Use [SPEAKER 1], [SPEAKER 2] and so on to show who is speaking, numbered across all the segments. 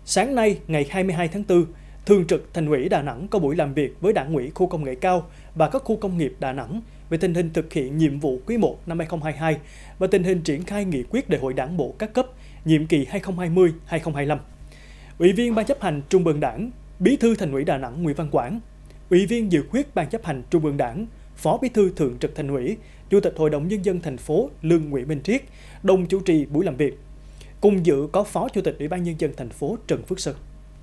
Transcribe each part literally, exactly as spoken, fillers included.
[SPEAKER 1] Sáng nay, ngày hai mươi hai tháng tư, Thường trực Thành ủy Đà Nẵng có buổi làm việc với Đảng ủy khu công nghệ cao và các khu công nghiệp Đà Nẵng về tình hình thực hiện nhiệm vụ quý một năm hai không hai hai và tình hình triển khai nghị quyết Đại hội Đảng bộ các cấp nhiệm kỳ hai nghìn không trăm hai mươi đến hai nghìn không trăm hai mươi lăm. Ủy viên Ban chấp hành Trung ương Đảng, Bí thư Thành ủy Đà Nẵng Nguyễn Văn Quảng, Ủy viên dự khuyết Ban chấp hành Trung ương Đảng, Phó Bí thư Thường trực Thành ủy, Chủ tịch Hội đồng Nhân dân thành phố Lương Nguyễn Minh Triết đồng chủ trì buổi làm việc. Cùng dự có Phó Chủ tịch Ủy ban Nhân dân thành phố Trần Phước Sơn.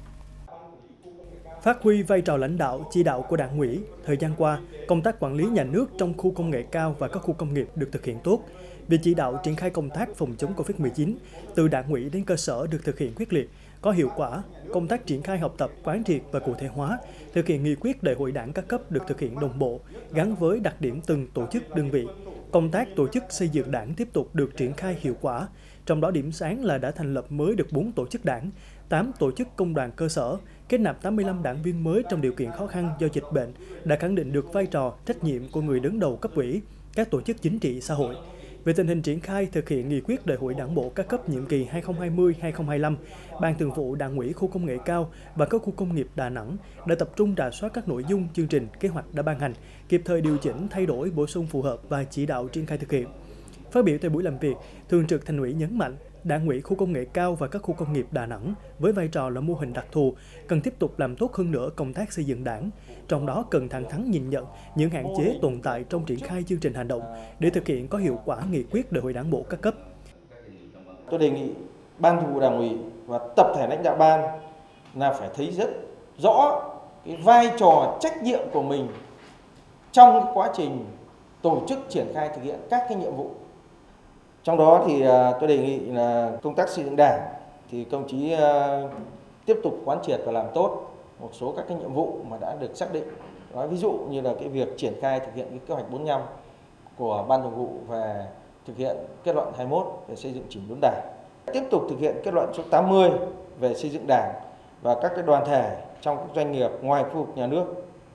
[SPEAKER 1] Phát huy vai trò lãnh đạo, chỉ đạo của Đảng ủy, thời gian qua, công tác quản lý nhà nước trong khu công nghệ cao và các khu công nghiệp được thực hiện tốt. Việc chỉ đạo triển khai công tác phòng chống Covid mười chín từ Đảng ủy đến cơ sở được thực hiện quyết liệt, có hiệu quả. Công tác triển khai học tập, quán triệt và cụ thể hóa, thực hiện nghị quyết Đại hội Đảng các cấp được thực hiện đồng bộ, gắn với đặc điểm từng tổ chức đơn vị. Công tác tổ chức xây dựng Đảng tiếp tục được triển khai hiệu quả. Trong đó điểm sáng là đã thành lập mới được bốn tổ chức Đảng, tám tổ chức công đoàn cơ sở, kết nạp tám mươi lăm đảng viên mới trong điều kiện khó khăn do dịch bệnh, đã khẳng định được vai trò, trách nhiệm của người đứng đầu cấp ủy, các tổ chức chính trị xã hội. Về tình hình triển khai thực hiện nghị quyết Đại hội Đảng bộ các cấp nhiệm kỳ hai nghìn không trăm hai mươi đến hai nghìn không trăm hai mươi lăm, Ban Thường vụ Đảng ủy khu công nghệ cao và các khu công nghiệp Đà Nẵng đã tập trung rà soát các nội dung, chương trình, kế hoạch đã ban hành, kịp thời điều chỉnh, thay đổi, bổ sung phù hợp và chỉ đạo triển khai thực hiện. Phát biểu tại buổi làm việc, Thường trực Thành ủy nhấn mạnh, Đảng ủy khu công nghệ cao và các khu công nghiệp Đà Nẵng với vai trò là mô hình đặc thù cần tiếp tục làm tốt hơn nữa công tác xây dựng Đảng, trong đó cần thẳng thắn nhìn nhận những hạn chế tồn tại trong triển khai chương trình hành động để thực hiện có hiệu quả nghị quyết Đại hội Đảng bộ các cấp.
[SPEAKER 2] Tôi đề nghị Ban Thường vụ Đảng ủy và tập thể lãnh đạo ban là phải thấy rất rõ cái vai trò trách nhiệm của mình trong cái quá trình tổ chức triển khai thực hiện các cái nhiệm vụ. Trong đó thì tôi đề nghị là công tác xây dựng Đảng thì công chí tiếp tục quán triệt và làm tốt một số các cái nhiệm vụ mà đã được xác định. Nói ví dụ như là cái việc triển khai thực hiện cái kế hoạch bốn mươi lăm của Ban Thường vụ về thực hiện kết luận hai mươi mốt về xây dựng chỉnh đốn Đảng. Tiếp tục thực hiện kết luận số tám mươi về xây dựng Đảng và các cái đoàn thể trong các doanh nghiệp ngoài khu vực nhà nước.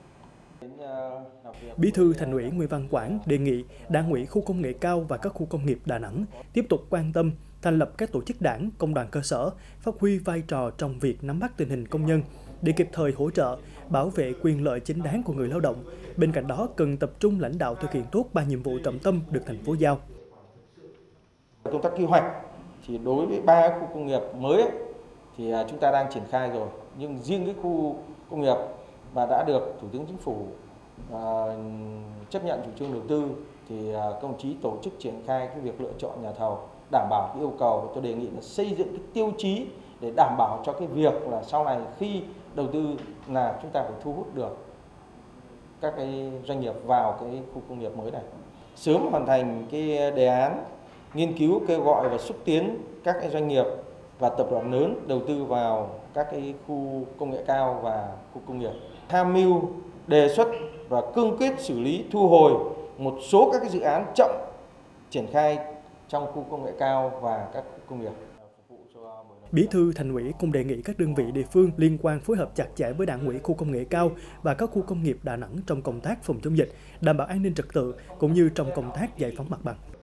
[SPEAKER 1] Bí thư Thành ủy Nguyễn Văn Quảng đề nghị Đảng ủy khu công nghệ cao và các khu công nghiệp Đà Nẵng tiếp tục quan tâm thành lập các tổ chức Đảng, công đoàn cơ sở, phát huy vai trò trong việc nắm bắt tình hình công nhân để kịp thời hỗ trợ, bảo vệ quyền lợi chính đáng của người lao động. Bên cạnh đó, cần tập trung lãnh đạo thực hiện tốt ba nhiệm vụ trọng tâm được thành phố giao.
[SPEAKER 2] Công tác quy hoạch thì đối với ba khu công nghiệp mới ấy, thì chúng ta đang triển khai rồi, nhưng riêng cái khu công nghiệp mà đã được Thủ tướng Chính phủ À, chấp nhận chủ trương đầu tư thì à, công chí tổ chức triển khai cái việc lựa chọn nhà thầu đảm bảo cái yêu cầu. Tôi đề nghị là xây dựng cái tiêu chí để đảm bảo cho cái việc là sau này khi đầu tư là chúng ta phải thu hút được các cái doanh nghiệp vào cái khu công nghiệp mới này, sớm hoàn thành cái đề án nghiên cứu kêu gọi và xúc tiến các cái doanh nghiệp và tập đoàn lớn đầu tư vào các cái khu công nghệ cao và khu công nghiệp, tham mưu đề xuất và cương quyết xử lý thu hồi một số các cái dự án chậm triển khai trong khu công nghệ cao và các khu công nghiệp.
[SPEAKER 1] Bí thư Thành ủy cũng đề nghị các đơn vị địa phương liên quan phối hợp chặt chẽ với Đảng ủy khu công nghệ cao và các khu công nghiệp Đà Nẵng trong công tác phòng chống dịch, đảm bảo an ninh trật tự cũng như trong công tác giải phóng mặt bằng.